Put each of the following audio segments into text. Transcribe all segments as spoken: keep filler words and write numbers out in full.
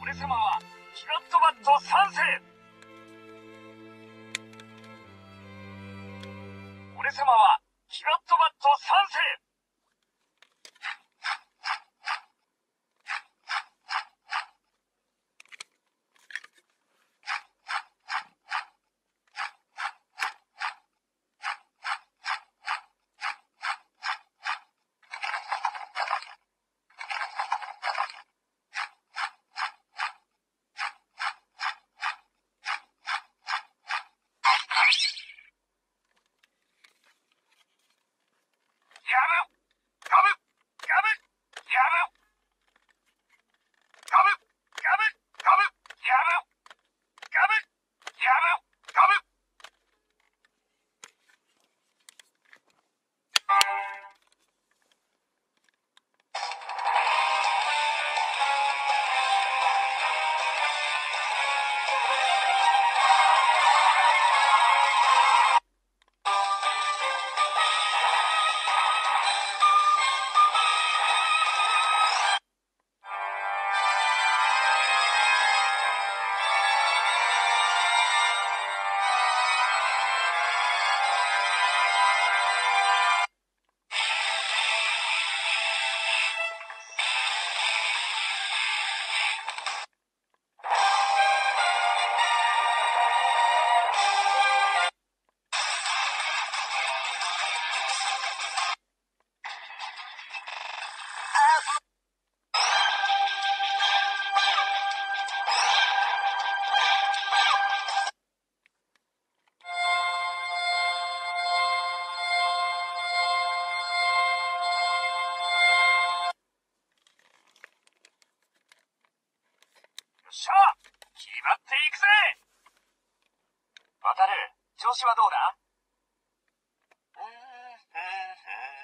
俺様はキラッとバット賛成。俺様はキラッとバット賛成。しゃあ、決まっていくぜ。渡る、調子はどうだ？うーん、うん、うん。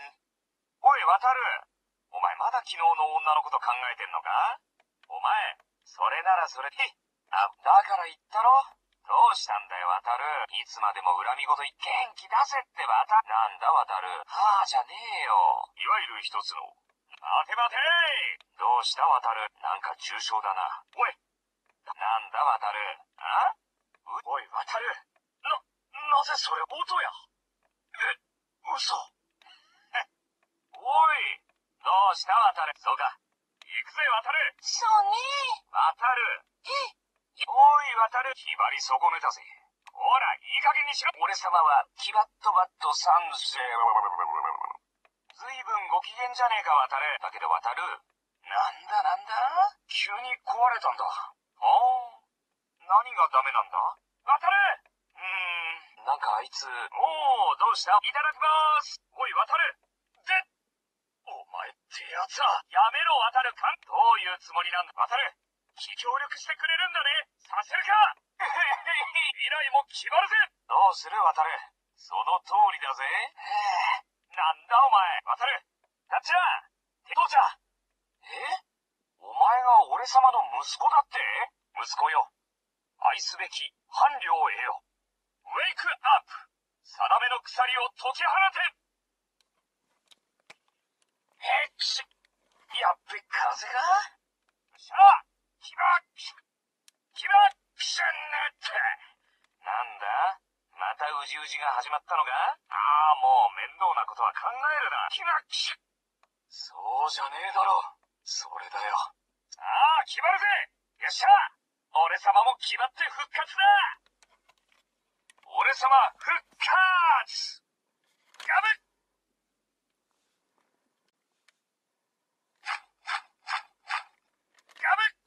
おい、渡る。お前まだ昨日の女のこと考えてんのか？お前、それならそれで、あ、だから言ったろ？どうしたんだよ、渡る。いつまでも恨み言元気出せって渡る。なんだ、渡る。はあ、じゃねえよ。いわゆる一つの。待て待て！どうした、渡る。なんか重傷だな。おい！なんだ、渡る。あ？おい、渡る。な、なぜそれ、音や。え、嘘。おい、どうした、渡る。そうか。行くぜ、渡る。 そうね。 渡る。 え、 おい、渡る。気張り損ねたぜ。ほら、いい加減にしろ。俺様は、キバッとバッと賛成。ずいぶんご機嫌じゃねえか、渡る。だけど、渡る。なんだなんだ？急に壊れたんだ。ああ。何がダメなんだ？渡る！うーん、なんかあいつ。おお、どうした？いただきまーす。おい、渡る。で、お前ってやつは、やめろ、渡るかん。どういうつもりなんだ、渡る。協力してくれるんだね。させるか。未来も決まるぜ。どうする、渡る。その通りだぜ。へえ、なんだお前、渡る。たっちゃん、父ちゃん。え？お前が俺様の息子だって？息子よ。愛すべき伴侶を得よ。ウェイクアップ。定めの鎖を解き放て。へっし、やっべ、風が？しゃあ、キバッキキバッキシャンネって。なんだ？またウジウジが始まったのか？ああ、もう面倒なことは考えるな。キバッキシャ。そうじゃねえだろ。それだよ。ああ、決まるぜ。よっしゃ。俺様も決まって復活だ。俺様復活。ガブッ。ガブッ。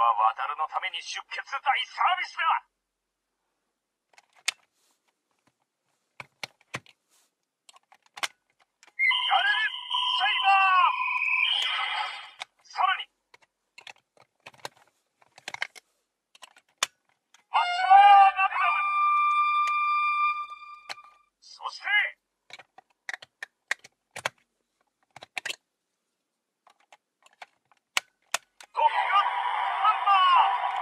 は渡るのために出血大サービスだ。やれるサイバー。さらにマッシャーナビラム。そしてトップガンハンマー。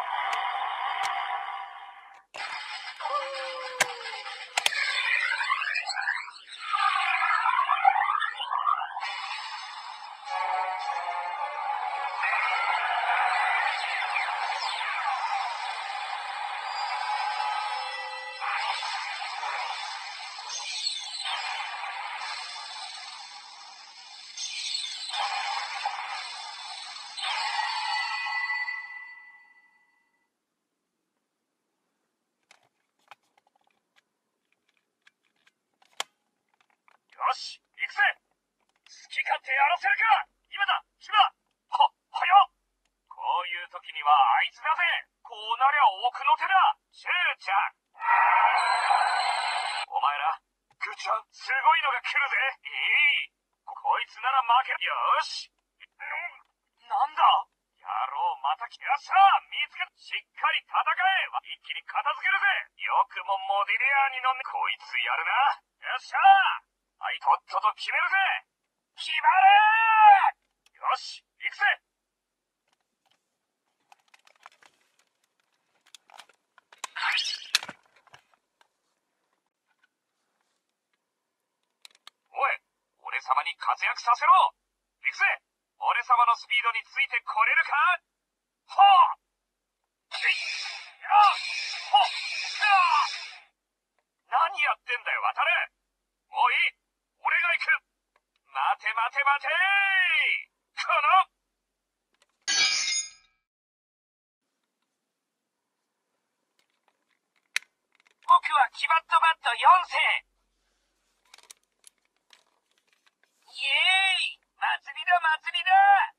よし、行くぜ。好き勝手やらせるか。今だ、千葉。は、はやっ。こういう時にはあいつだぜ。こうなりゃ奥の手だ。シューちゃん。お前ら、グーちゃん、すごいのが来るぜ。いい。こ、こいつなら負け。よし。んなんだ野郎、また来やっしゃ。見つけ、しっかり戦え。一気に片付けるぜ。よくもモディレアーに飲んで、こいつやるな。よっしゃ。はい、とっとと決めるぜ。決まれー。よし、行くぜ。おい、俺様に活躍させろ。行くぜ。俺様のスピードについてこれるか。ほう。えい。やあ。ほっ。やあ。何やってんだよ、渡れ。もういい。俺が行く。待て待て待てー。この僕はキバットバットよん世。イエーイ。祭りだ祭りだ。